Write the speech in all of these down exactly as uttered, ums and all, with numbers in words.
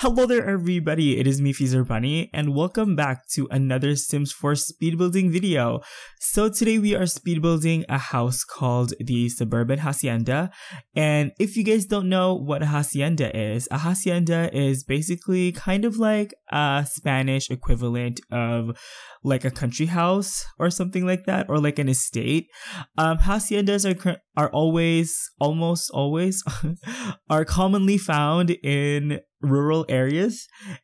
Hello there everybody, it is me Feezer Bunny and welcome back to another Sims four speed building video. So today we are speed building a house called the Suburban Hacienda, and if you guys don't know what a hacienda is, a hacienda is basically kind of like a Spanish equivalent of like a country house or something like that, or like an estate. Um, haciendas are are always, almost always, are commonly found in rural areas,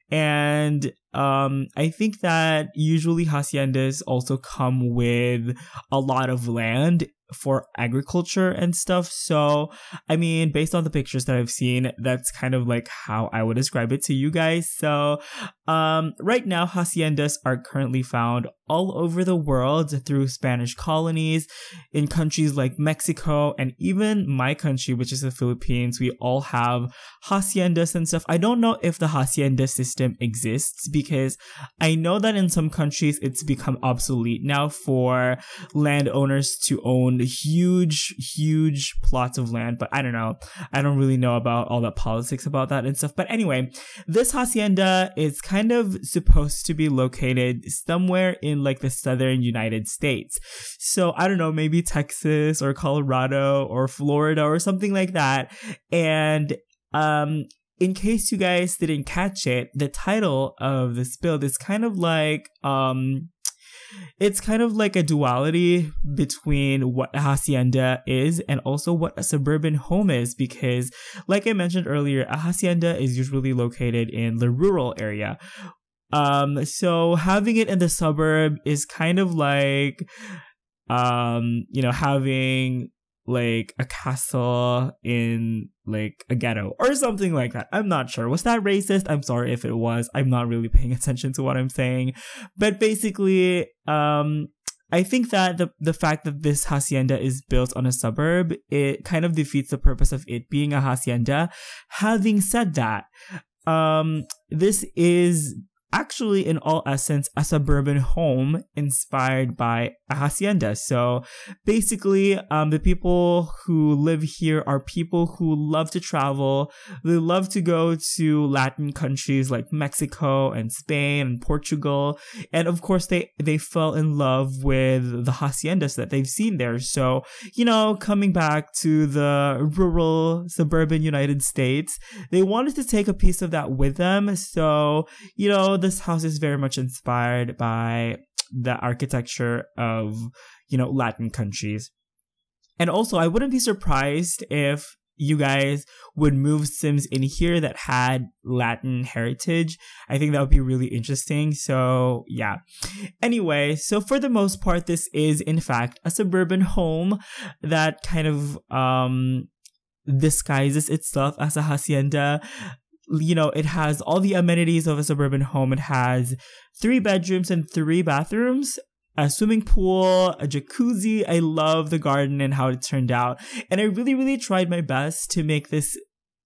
and um, I think that usually haciendas also come with a lot of land for agriculture and stuff. So I mean, based on the pictures that I've seen, that's kind of like how I would describe it to you guys. So um right now haciendas are currently found all over the world through Spanish colonies in countries like Mexico and even my country, which is the Philippines. We all have haciendas and stuff. I don't know if the hacienda system exists because I know that in some countries it's become obsolete now for landowners to own huge, huge plots of land, but I don't know. I don't really know about all the politics about that and stuff. But anyway, this hacienda is kind of supposed to be located somewhere in like the southern United States. So I don't know, maybe Texas or Colorado or Florida or something like that. And um in case you guys didn't catch it, the title of this build is kind of like um it's kind of like a duality between what a hacienda is and also what a suburban home is, because like I mentioned earlier, a hacienda is usually located in the rural area. Um, so having it in the suburb is kind of like, um, you know, having like a castle in like a ghetto or something like that. I'm not sure. Was that racist? I'm sorry if it was. I'm not really paying attention to what I'm saying. But basically, um, I think that the the fact that this hacienda is built on a suburb, it kind of defeats the purpose of it being a hacienda. Having said that, um, this is actually in all essence a suburban home inspired by a hacienda. So basically, um, the people who live here are people who love to travel. They love to go to Latin countries like Mexico and Spain and Portugal. And of course, they, they fell in love with the haciendas that they've seen there. So, you know, coming back to the rural suburban United States, they wanted to take a piece of that with them. So, you know, this house is very much inspired by the architecture of, you know, Latin countries. And also, I wouldn't be surprised if you guys would move Sims in here that had Latin heritage. I think that would be really interesting. So yeah. Anyway, so for the most part, this is in fact a suburban home that kind of um disguises itself as a hacienda. You know, it has all the amenities of a suburban home. It has three bedrooms and three bathrooms, a swimming pool, a jacuzzi. I love the garden and how it turned out. And I really, really tried my best to make this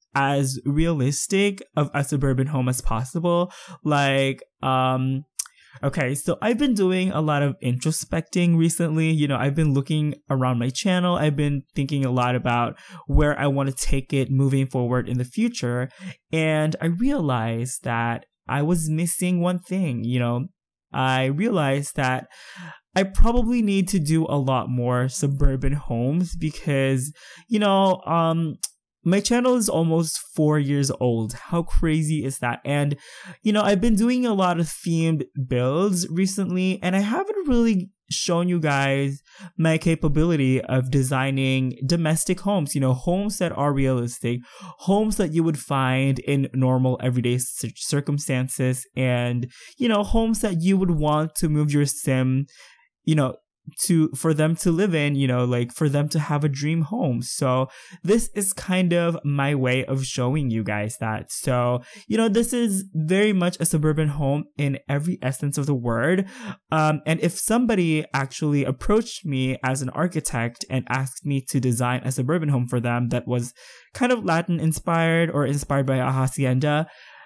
as realistic of a suburban home as possible. Like, um, okay, so I've been doing a lot of introspecting recently. You know, I've been looking around my channel. I've been thinking a lot about where I want to take it moving forward in the future. And I realized that I was missing one thing. You know, I realized that I probably need to do a lot more suburban homes because, you know, um, my channel is almost four years old. How crazy is that? And, you know, I've been doing a lot of themed builds recently, and I haven't really shown you guys my capability of designing domestic homes, you know, homes that are realistic, homes that you would find in normal everyday circumstances, and, you know, homes that you would want to move your sim, you know, to for them to live in, you know, like for them to have a dream home. So this is kind of my way of showing you guys that. So, you know, this is very much a suburban home in every essence of the word. Um, and if somebody actually approached me as an architect and asked me to design a suburban home for them that was kind of Latin inspired or inspired by a hacienda,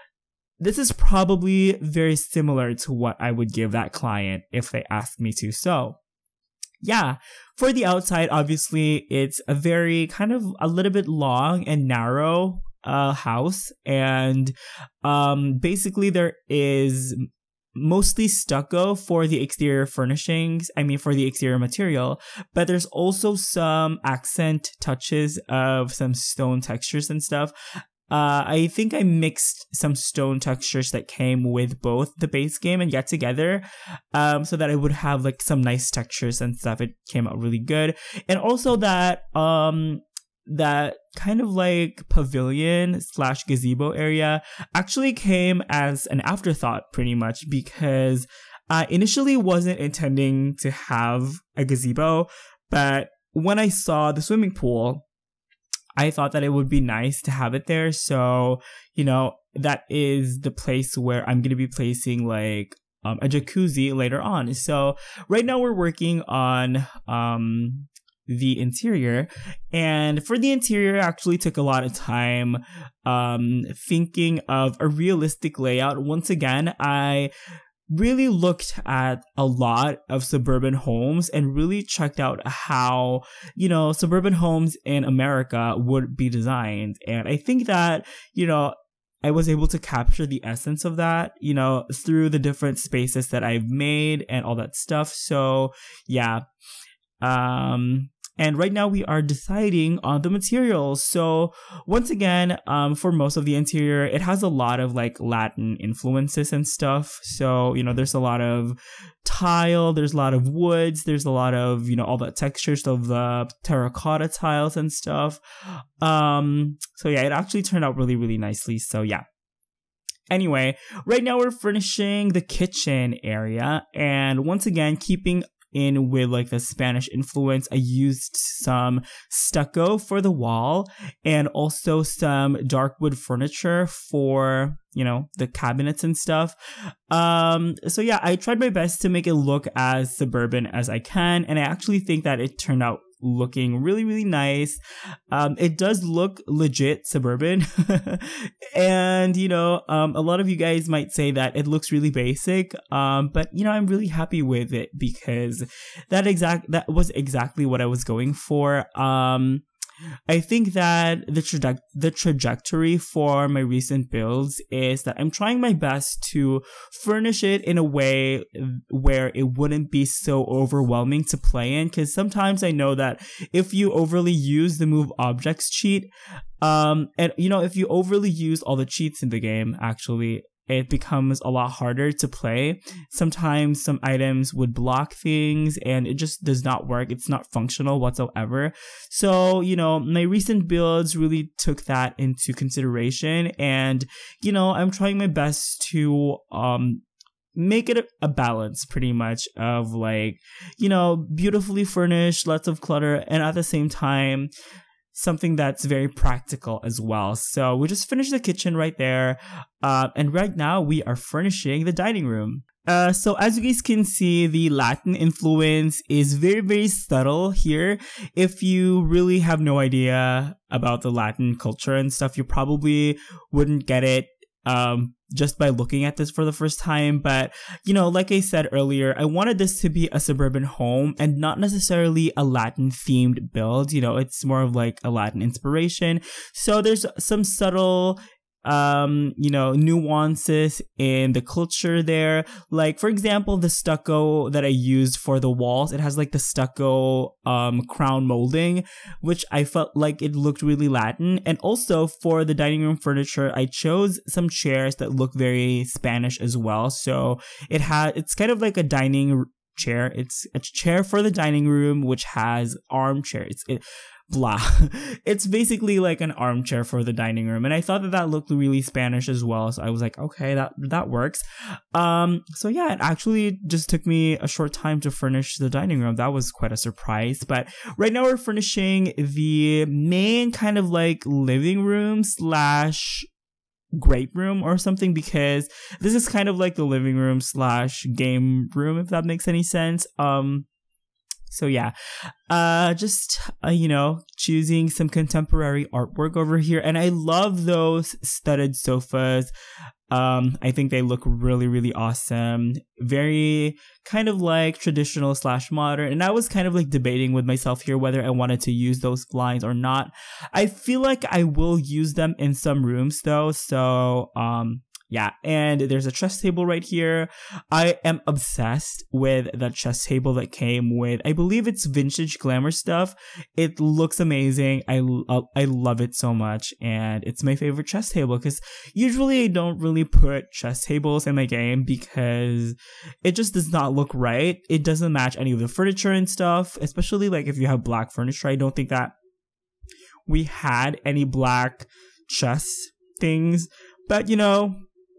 this is probably very similar to what I would give that client if they asked me to. So yeah, for the outside, obviously, it's a very kind of a little bit long and narrow uh, house, and um, basically there is mostly stucco for the exterior furnishings, I mean for the exterior material, but there's also some accent touches of some stone textures and stuff. Uh, I think I mixed some stone textures that came with both the base game and Get Together, um, so that it would have like some nice textures and stuff. It came out really good. And also that, um, that kind of like pavilion slash gazebo area actually came as an afterthought pretty much, because I initially wasn't intending to have a gazebo, but when I saw the swimming pool, I thought that it would be nice to have it there. So, you know, that is the place where I'm going to be placing like um, a jacuzzi later on. So right now we're working on um, the interior, and for the interior, I actually took a lot of time um, thinking of a realistic layout. Once again, I really looked at a lot of suburban homes and really checked out how, you know, suburban homes in America would be designed. And I think that, you know, I was able to capture the essence of that, you know, through the different spaces that I've made and all that stuff. So yeah. Um, And right now we are deciding on the materials. So once again, um, for most of the interior, it has a lot of like Latin influences and stuff. So, you know, there's a lot of tile, there's a lot of woods, there's a lot of, you know, all the textures of the terracotta tiles and stuff. Um, so yeah, it actually turned out really, really nicely. So yeah. Anyway, right now we're furnishing the kitchen area. And once again, keeping in with like the Spanish influence, I used some stucco for the wall and also some dark wood furniture for, you know, the cabinets and stuff. Um, so yeah, I tried my best to make it look as suburban as I can, and I actually think that it turned out looking really, really nice. Um, it does look legit suburban. And, you know, um, a lot of you guys might say that it looks really basic. Um, but, you know, I'm really happy with it because that exact, that was exactly what I was going for. Um, I think that the traje- the trajectory for my recent builds is that I'm trying my best to furnish it in a way where it wouldn't be so overwhelming to play in, because sometimes I know that if you overly use the move objects cheat, um, and you know, if you overly use all the cheats in the game, actually, it becomes a lot harder to play. Sometimes some items would block things and it just does not work. It's not functional whatsoever. So, you know, my recent builds really took that into consideration, and, you know, I'm trying my best to, um, make it a balance pretty much of like, you know, beautifully furnished, lots of clutter, and at the same time, something that's very practical as well. So we just finished the kitchen right there. Uh, and right now we are furnishing the dining room. Uh, so as you guys can see, the Latin influence is very, very subtle here. If you really have no idea about the Latin culture and stuff, you probably wouldn't get it um, just by looking at this for the first time. But, you know, like I said earlier, I wanted this to be a suburban home and not necessarily a Latin themed build. You know, it's more of like a Latin inspiration. So there's some subtle um, you know, nuances in the culture there. Like, for example, the stucco that I used for the walls, it has like the stucco um, crown molding, which I felt like it looked really Latin. And also for the dining room furniture, I chose some chairs that look very Spanish as well. So it has, it's kind of like a dining chair. It's a chair for the dining room, which has armchairs. It, blah. It's basically like an armchair for the dining room. And I thought that that looked really Spanish as well. So I was like, okay, that, that works. Um, so yeah, it actually just took me a short time to furnish the dining room. That was quite a surprise. But right now we're furnishing the main kind of like living room slash great room or something, because this is kind of like the living room slash game room, if that makes any sense. Um, So yeah, uh, just, uh, you know, choosing some contemporary artwork over here. And I love those studded sofas. Um, I think they look really, really awesome. Very kind of like traditional slash modern. And I was kind of like debating with myself here whether I wanted to use those blinds or not. I feel like I will use them in some rooms though. So, um, yeah, and there's a chess table right here. I am obsessed with the chess table that came with, I believe it's vintage glamour stuff. It looks amazing. I, uh, I love it so much, and it's my favorite chess table because usually I don't really put chess tables in my game because it just does not look right. It doesn't match any of the furniture and stuff, especially like if you have black furniture. I don't think that we had any black chess things, but you know,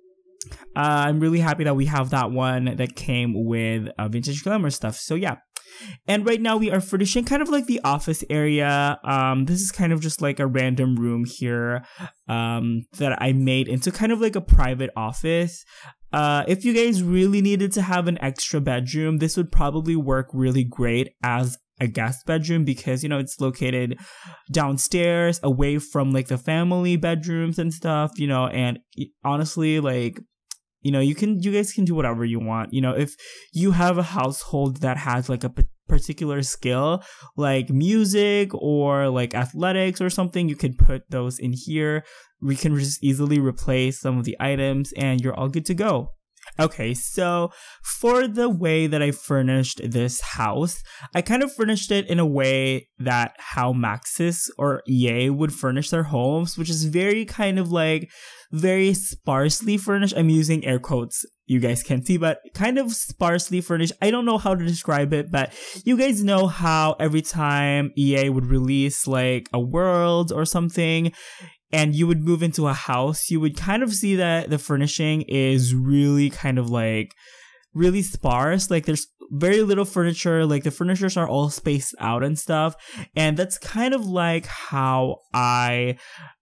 Uh, I'm really happy that we have that one that came with uh, vintage glamour stuff. So yeah. And right now we are furnishing kind of like the office area. Um, this is kind of just like a random room here um, that I made into kind of like a private office. Uh, if you guys really needed to have an extra bedroom, this would probably work really great as a guest bedroom because, you know, it's located downstairs away from like the family bedrooms and stuff, you know, and honestly, like, you know, you can, you guys can do whatever you want. You know, if you have a household that has like a p- particular skill, like music or like athletics or something, you can put those in here. We can just easily replace some of the items and you're all good to go. Okay, so for the way that I furnished this house, I kind of furnished it in a way that how Maxis or E A would furnish their homes, which is very kind of like very sparsely furnished. I'm using air quotes, you guys can't see, but kind of sparsely furnished. I don't know how to describe it, but you guys know how every time E A would release like a world or something, and you would move into a house, you would kind of see that the furnishing is really kind of like really sparse. Like there's very little furniture, like the furnitures are all spaced out and stuff. And that's kind of like how I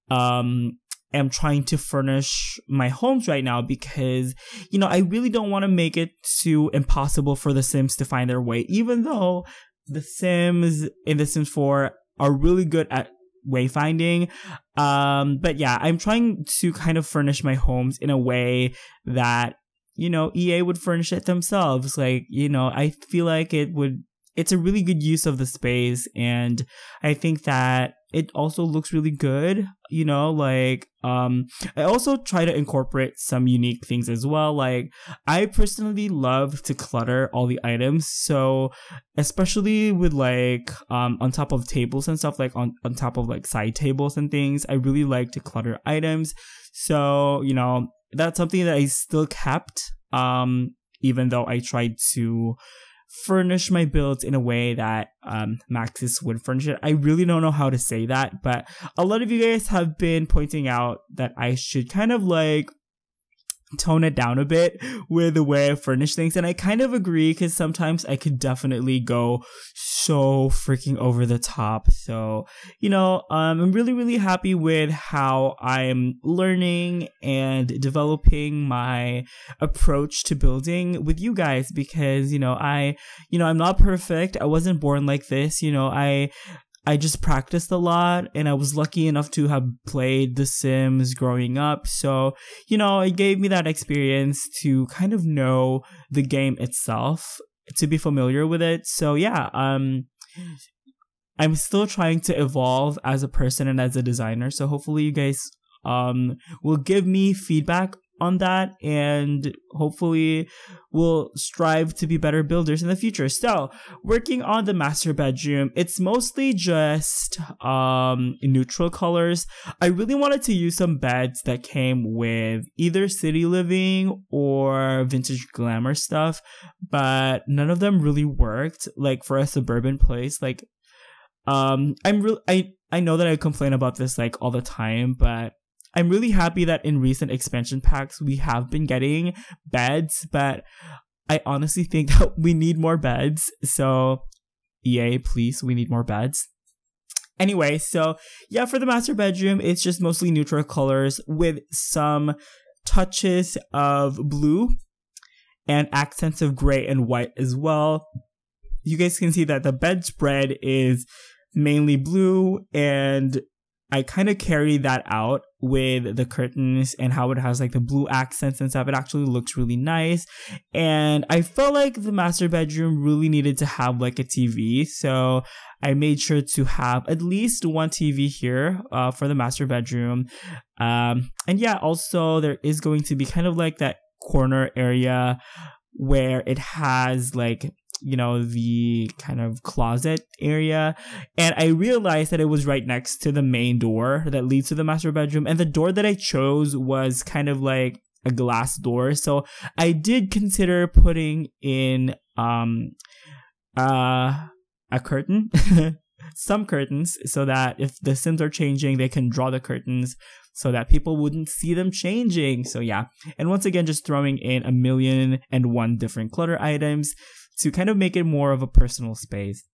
um am trying to furnish my homes right now because, you know, I really don't want to make it too impossible for the Sims to find their way, even though the Sims in The Sims four are really good at wayfinding. Um, but yeah, I'm trying to kind of furnish my homes in a way that, you know, E A would furnish it themselves. Like, you know, I feel like it would, it's a really good use of the space. And I think that it also looks really good, you know, like, um, I also try to incorporate some unique things as well. Like, I personally love to clutter all the items. So, especially with like, um, on top of tables and stuff, like on, on top of like side tables and things, I really like to clutter items. So, you know, that's something that I still kept, um, even though I tried to furnish my builds in a way that um, Maxis would furnish it. I really don't know how to say that, but a lot of you guys have been pointing out that I should kind of like tone it down a bit with the way I furnish things, and I kind of agree because sometimes I could definitely go so freaking over the top. So, you know, um, I'm really, really happy with how I'm learning and developing my approach to building with you guys because, you know, I, you know, I'm not perfect. I wasn't born like this. You know, I I just practiced a lot and I was lucky enough to have played The Sims growing up. So, you know, it gave me that experience to kind of know the game itself, to be familiar with it. So yeah, um, I'm still trying to evolve as a person and as a designer. So hopefully you guys um will give me feedback on that, and hopefully we'll strive to be better builders in the future. So, working on the master bedroom, it's mostly just um neutral colors. I really wanted to use some beds that came with either City Living or Vintage Glamour stuff, but none of them really worked. Like for a suburban place, like um I'm real I I know that I complain about this like all the time, but I'm really happy that in recent expansion packs, we have been getting beds, but I honestly think that we need more beds. So, E A, please, we need more beds. Anyway, so yeah, for the master bedroom, it's just mostly neutral colors with some touches of blue and accents of gray and white as well. you guys can see that the bedspread is mainly blue, and I kind of carry that out with the curtains and how it has like the blue accents and stuff. It actually looks really nice. And I felt like the master bedroom really needed to have like a T V. So I made sure to have at least one T V here uh, for the master bedroom. Um, and yeah, also there is going to be kind of like that corner area where it has like, you know, the kind of closet area. And I realized that it was right next to the main door that leads to the master bedroom. And the door that I chose was kind of like a glass door. So I did consider putting in um uh a curtain, some curtains, so that if the Sims are changing, they can draw the curtains so that people wouldn't see them changing. So yeah. And once again, just throwing in a million and one different clutter items to kind of make it more of a personal space.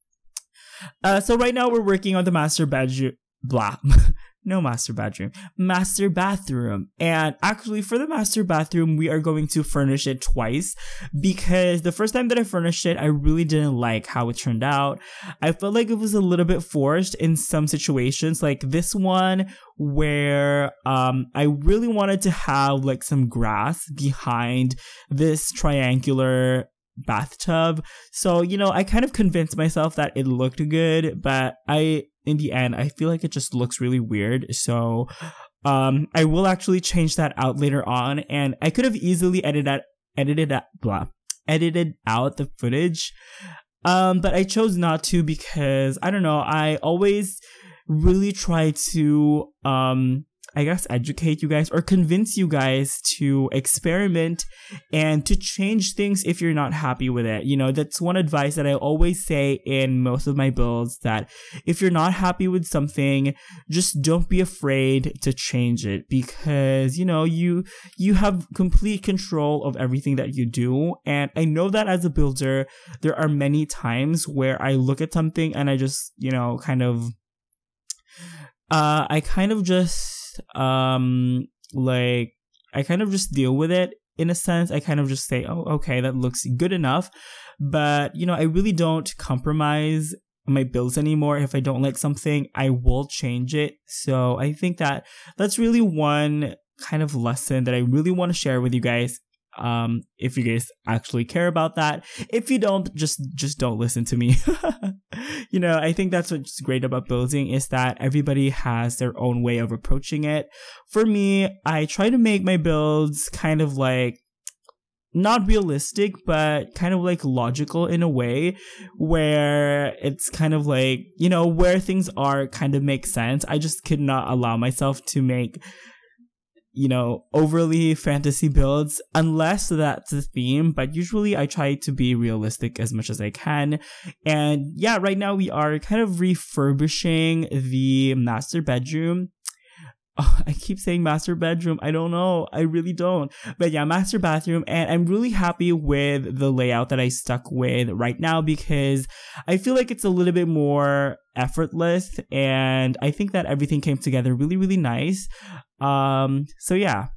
Uh, so right now we're working on the master bedroom, blah, no master bedroom, master bathroom. And actually for the master bathroom, we are going to furnish it twice, because the first time that I furnished it, I really didn't like how it turned out. I felt like it was a little bit forced in some situations, like this one where um, I really wanted to have like some grass behind this triangular bathtub. So, you know, I kind of convinced myself that it looked good, but I, in the end, I feel like it just looks really weird. So, um, I will actually change that out later on, and I could have easily edited that, edited that, blah, edited out the footage. Um, but I chose not to because, I don't know, I always really try to, um, I guess, educate you guys or convince you guys to experiment and to change things if you're not happy with it. You know, that's one advice that I always say in most of my builds, that if you're not happy with something, just don't be afraid to change it, because, you know, you you have complete control of everything that you do. And I know that as a builder, there are many times where I look at something and I just, you know, kind of, uh, I kind of just, um like I kind of just deal with it in a sense. I kind of just say, oh, okay, that looks good enough. But, you know, I really don't compromise my builds anymore. If I don't like something, I will change it. So I think that that's really one kind of lesson that I really want to share with you guys. Um, if you guys actually care about that. If you don't, just just don't listen to me. You know, I think that's what's great about building, is that everybody has their own way of approaching it. For me, I try to make my builds kind of like not realistic, but kind of like logical in a way where it's kind of like, you know, where things are kind of make sense. I just could not allow myself to make, you know, overly fantasy builds unless that's the theme, but usually I try to be realistic as much as I can. And yeah, right now we are kind of refurbishing the master bedroom. Oh, I keep saying master bedroom. I don't know. I really don't. But yeah, master bathroom. And I'm really happy with the layout that I stuck with right now, because I feel like it's a little bit more effortless. And I think that everything came together really, really nice. Um, so yeah,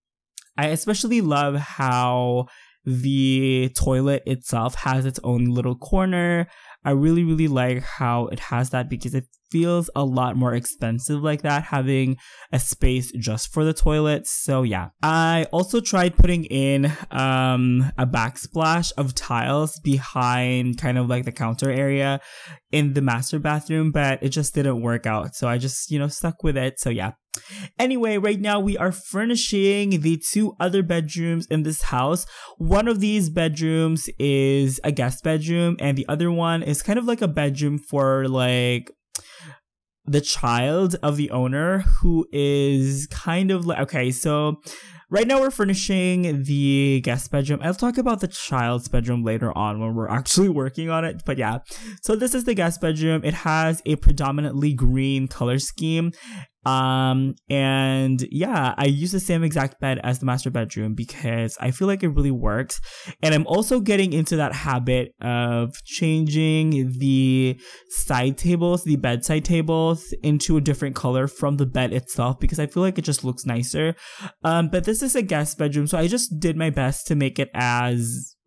I especially love how the toilet itself has its own little corner. I really, really like how it has that, because it feels a lot more expensive like that, having a space just for the toilet. So yeah, I also tried putting in um, a backsplash of tiles behind kind of like the counter area in the master bathroom, but it just didn't work out. So I just, you know, stuck with it. So yeah. Anyway, right now we are furnishing the two other bedrooms in this house. One of these bedrooms is a guest bedroom, and the other one is kind of like a bedroom for like the child of the owner, who is kind of like, okay, so right now we're furnishing the guest bedroom. I'll talk about the child's bedroom later on when we're actually working on it. But yeah, so this is the guest bedroom. It has a predominantly green color scheme. Um, and yeah, I use the same exact bed as the master bedroom because I feel like it really works. And I'm also getting into that habit of changing the side tables, the bedside tables, into a different color from the bed itself, because I feel like it just looks nicer. Um, but this is a guest bedroom, so I just did my best to make it as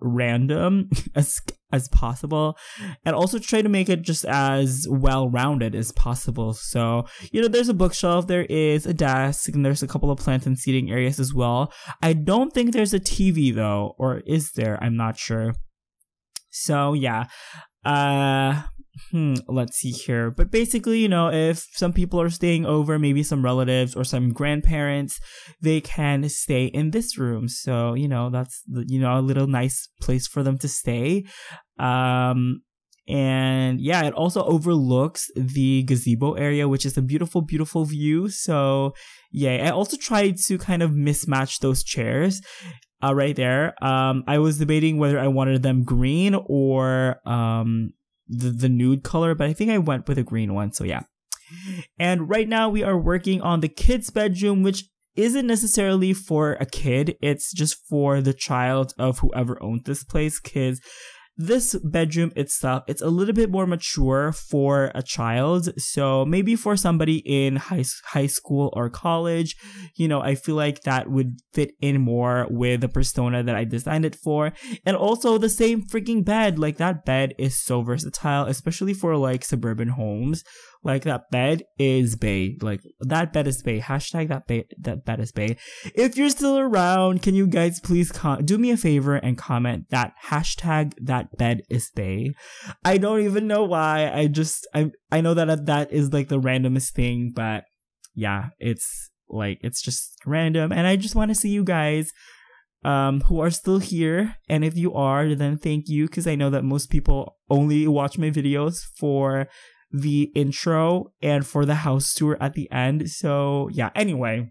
random as as possible, and also try to make it just as well-rounded as possible. So, you know, there's a bookshelf, there is a desk, and there's a couple of plant and seating areas as well. I don't think there's a T V though, or is there? I'm not sure. So yeah, uh, hmm, let's see here. But basically, you know, if some people are staying over, maybe some relatives or some grandparents, they can stay in this room. So, you know, that's, you know, a little nice place for them to stay. Um, and yeah, it also overlooks the gazebo area, which is a beautiful, beautiful view. So yeah, I also tried to kind of mismatch those chairs. Uh, right there. Um, I was debating whether I wanted them green or um, the, the nude color, but I think I went with a green one. So yeah. And right now we are working on the kid's bedroom, which isn't necessarily for a kid. It's just for the child of whoever owned this place. Because this bedroom itself, it's a little bit more mature for a child. So maybe for somebody in high, high school or college, you know, I feel like that would fit in more with the persona that I designed it for. And also the same freaking bed. Like, that bed is so versatile, especially for like suburban homes. Like, that bed is bae. Like, that bed is bae. Hashtag that bed, that bed is bae. If you're still around, can you guys please com- do me a favor and comment that hashtag that bed is bae? I don't even know why. I just, I, I know that that is like the randomest thing, but yeah, it's like, it's just random. And I just want to see you guys um, who are still here. And if you are, then thank you. Cause I know that most people only watch my videos for the intro and for the house tour at the end. So yeah, anyway.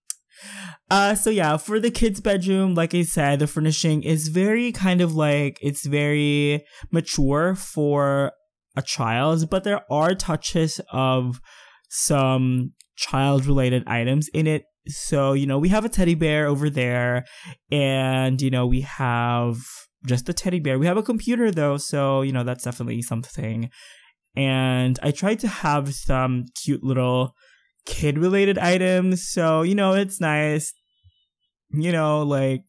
Uh, so yeah, for the kids' bedroom, like I said, the furnishing is very kind of like, it's very mature for a child, but there are touches of some child-related items in it. So, you know, we have a teddy bear over there, and, you know, we have just a teddy bear. We have a computer though, so, you know, that's definitely something. And I tried to have some cute little kid-related items. So, you know, it's nice. You know, like,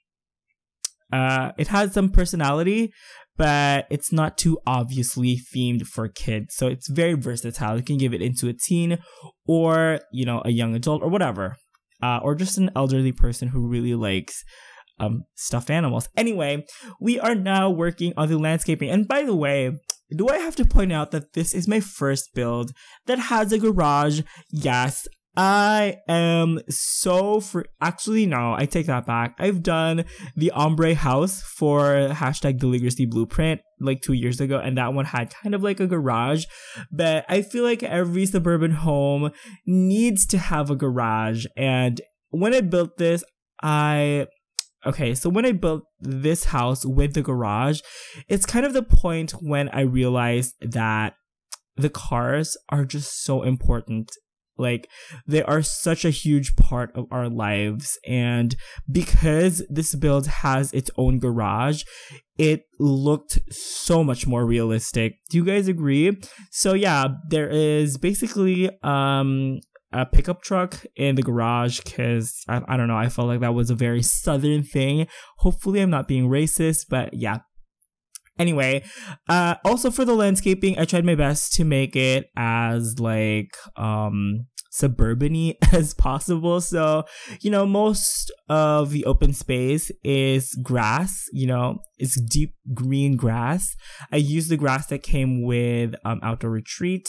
uh, it has some personality, but it's not too obviously themed for kids. So it's very versatile. You can give it into a teen or, you know, a young adult or whatever. Uh, or just an elderly person who really likes um, stuffed animals. Anyway, we are now working on the landscaping. And by the way, do I have to point out that this is my first build that has a garage? Yes, I am so for actually no, I take that back. I've done the ombre house for hashtag Deligracy Blueprint like two years ago, and that one had kind of like a garage. But I feel like every suburban home needs to have a garage. And when I built this, I Okay, so when I built this house with the garage, it's kind of the point when I realized that the cars are just so important. Like, they are such a huge part of our lives. And because this build has its own garage, it looked so much more realistic. Do you guys agree? So yeah, there is basically um a pickup truck in the garage because I, I don't know, I felt like that was a very southern thing. Hopefully I'm not being racist, but yeah. Anyway, uh, also for the landscaping, I tried my best to make it as like um suburban-y as possible. So, you know, most of the open space is grass, you know, it's deep green grass. I used the grass that came with um Outdoor Retreat,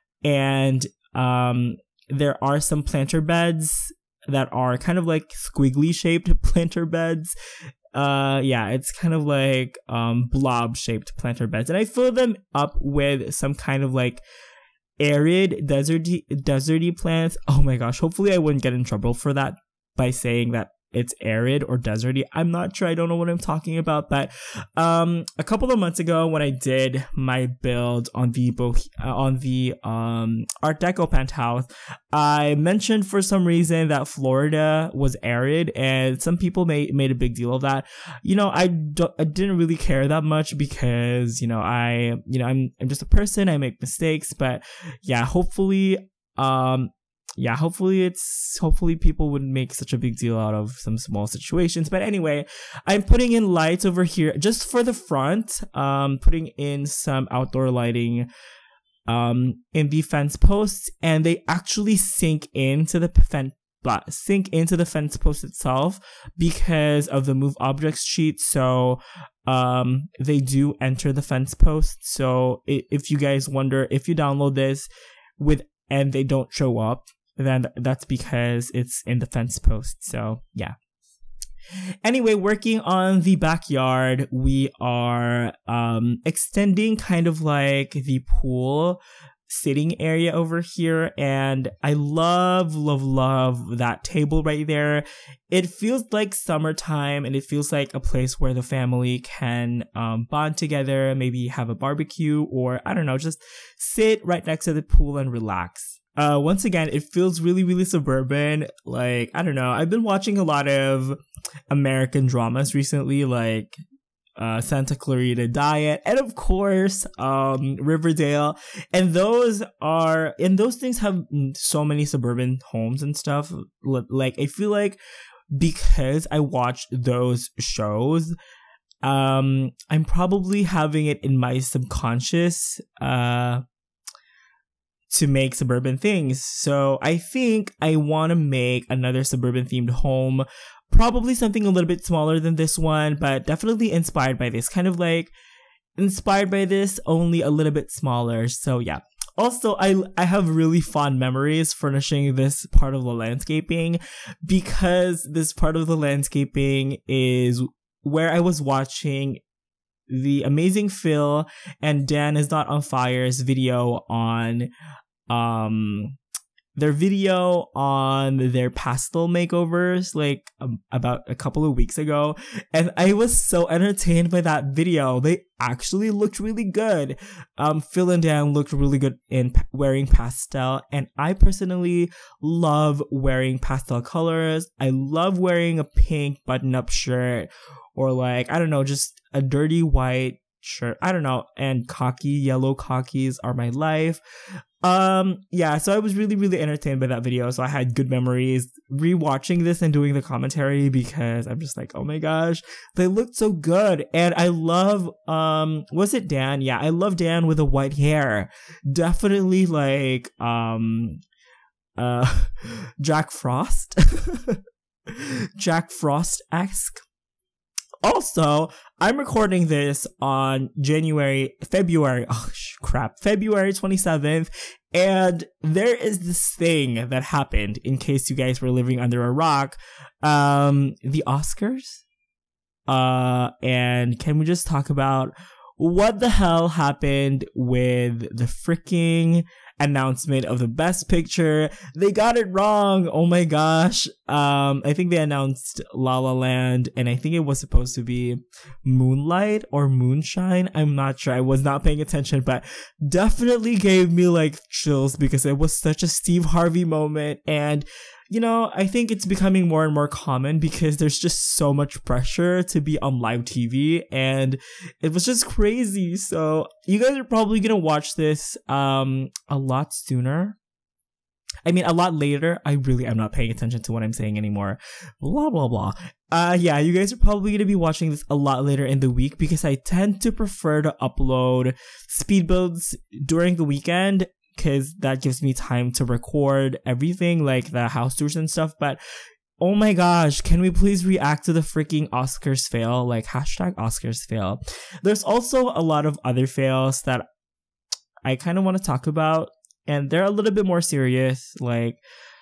and um there are some planter beds that are kind of like squiggly shaped planter beds. Uh, yeah, it's kind of like um blob shaped planter beds, and I fill them up with some kind of like arid deserty deserty plants. Oh my gosh, hopefully I wouldn't get in trouble for that by saying that it's arid or deserty. I'm not sure. I don't know what I'm talking about. But um, a couple of months ago, when I did my build on the Bo- on the um Art Deco penthouse, I mentioned for some reason that Florida was arid, and some people made made a big deal of that. You know, I don't, I didn't really care that much because you know I you know I'm I'm just a person. I make mistakes, but yeah, hopefully um. yeah, hopefully it's hopefully people wouldn't make such a big deal out of some small situations. But anyway, I'm putting in lights over here just for the front. Um, putting in some outdoor lighting um in the fence posts, and they actually sink into the fence sink into the fence post itself because of the move objects sheet. So um they do enter the fence post. So if you guys wonder, if you download this with and they don't show up, then that's because it's in the fence post. So yeah. Anyway, working on the backyard, we are um, extending kind of like the pool sitting area over here. And I love, love, love that table right there. It feels like summertime, and it feels like a place where the family can um, bond together, maybe have a barbecue, or I don't know, just sit right next to the pool and relax. Uh, once again, it feels really, really suburban. Like, I don't know. I've been watching a lot of American dramas recently, like uh, Santa Clarita Diet, and of course, um, Riverdale. And those are, and those things have so many suburban homes and stuff. Like, I feel like because I watched those shows, um, I'm probably having it in my subconscious, uh, to make suburban things. So I think I want to make another suburban themed home, probably something a little bit smaller than this one, but definitely inspired by this, kind of like inspired by this, only a little bit smaller. So yeah. Also, I I have really fond memories furnishing this part of the landscaping, because this part of the landscaping is where I was watching the amazing Phil and Dan Is Not on Fire's video on um their video on their pastel makeovers, like um, about a couple of weeks ago, and I was so entertained by that video. They actually looked really good. Um, Phil and Dan looked really good in p- wearing pastel, and I personally love wearing pastel colors. I love wearing a pink button-up shirt, or like, I don't know, just a dirty white shirt. I don't know, and khaki, yellow khakis are my life. Um, yeah, so I was really, really entertained by that video. So I had good memories rewatching this and doing the commentary, because I'm just like, oh my gosh, they looked so good. And I love, um, was it Dan? Yeah, I love Dan with the white hair. Definitely like, um, uh, Jack Frost. Jack Frost-esque. Also, I'm recording this on January, February, oh crap, February twenty-seventh, and there is this thing that happened, in case you guys were living under a rock, um, the Oscars, uh, and can we just talk about what the hell happened with the freaking announcement of the best picture? They got it wrong. Oh my gosh. Um, I think they announced La La Land, and I think it was supposed to be Moonlight or Moonshine. I'm not sure. I was not paying attention, but definitely gave me like chills, because it was such a Steve Harvey moment. And you know, I think it's becoming more and more common, because there's just so much pressure to be on live T V, and it was just crazy. So you guys are probably gonna watch this um a lot sooner. I mean, a lot later. I really am not paying attention to what I'm saying anymore. Blah, blah, blah. Uh, yeah, you guys are probably going to be watching this a lot later in the week, because I tend to prefer to upload speed builds during the weekend, because that gives me time to record everything, like the house tours and stuff. But oh my gosh, can we please react to the freaking Oscars fail? Like, hashtag Oscars fail. There's also a lot of other fails that I kind of want to talk about, and they're a little bit more serious. Like,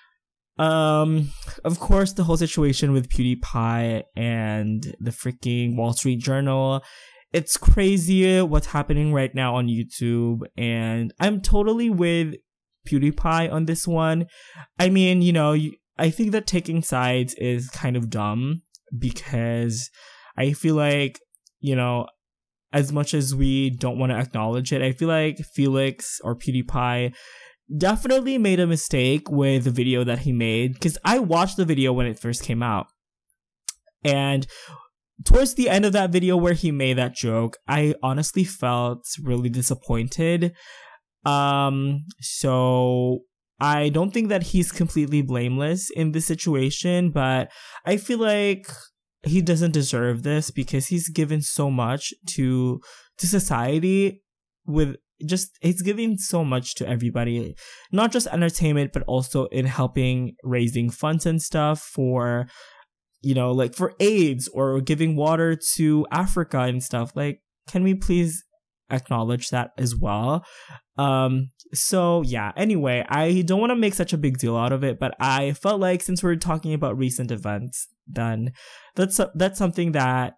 um, of course, the whole situation with PewDiePie and the freaking Wall Street Journal. It's crazy what's happening right now on YouTube, and I'm totally with PewDiePie on this one. I mean, you know, I think that taking sides is kind of dumb, because I feel like, you know, as much as we don't want to acknowledge it, I feel like Felix or PewDiePie definitely made a mistake with the video that he made, because I watched the video when it first came out. And towards the end of that video where he made that joke, I honestly felt really disappointed. Um, so I don't think that he's completely blameless in this situation, but I feel like he doesn't deserve this because he's given so much to to society with just he's giving so much to everybody, not just entertainment, but also in helping raising funds and stuff for, you know, like for AIDS or giving water to Africa and stuff. Like, can we please acknowledge that as well? Um, so yeah, anyway, I don't want to make such a big deal out of it, but I felt like since we're talking about recent events, then that's, that's something that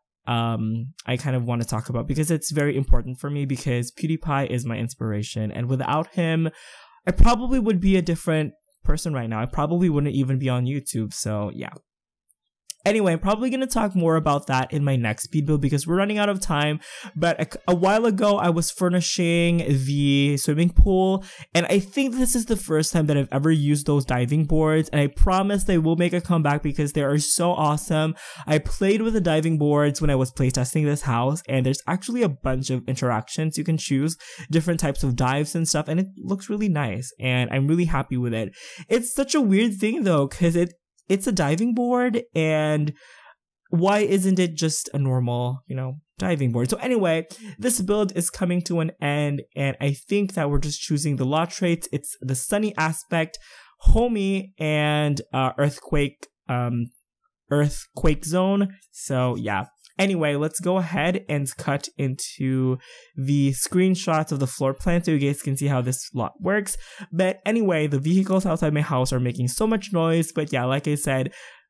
um I kind of want to talk about because it's very important for me, because PewDiePie is my inspiration, and without him I probably would be a different person right now. I probably wouldn't even be on YouTube. So yeah. Anyway, I'm probably going to talk more about that in my next speed build because we're running out of time. But a, a while ago, I was furnishing the swimming pool, and I think this is the first time that I've ever used those diving boards, and I promise they will make a comeback because they are so awesome. I played with the diving boards when I was playtesting this house, and there's actually a bunch of interactions you can choose, different types of dives and stuff, and it looks really nice, and I'm really happy with it. It's such a weird thing though, because it It's a diving board, and why isn't it just a normal, you know, diving board? So anyway, this build is coming to an end, and I think that we're just choosing the law traits. It's the sunny aspect, homie, and uh, earthquake, um, earthquake zone. So yeah. Anyway, let's go ahead and cut into the screenshots of the floor plan so you guys can see how this lot works. But anyway, the vehicles outside my house are making so much noise. But yeah, like I said,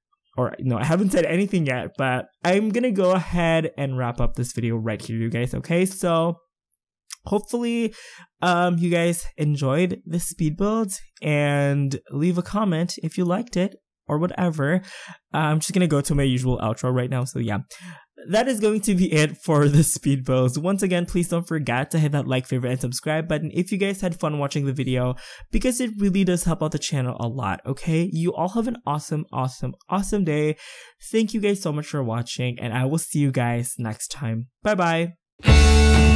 or no, I haven't said anything yet, but I'm gonna go ahead and wrap up this video right here, you guys, okay? So hopefully um, you guys enjoyed this speed build, and leave a comment if you liked it or whatever. Uh, I'm just gonna go to my usual outro right now, so yeah. That is going to be it for the speed builds. Once again, please don't forget to hit that like, favorite, and subscribe button if you guys had fun watching the video, because it really does help out the channel a lot, okay? You all have an awesome, awesome, awesome day. Thank you guys so much for watching, and I will see you guys next time. Bye-bye!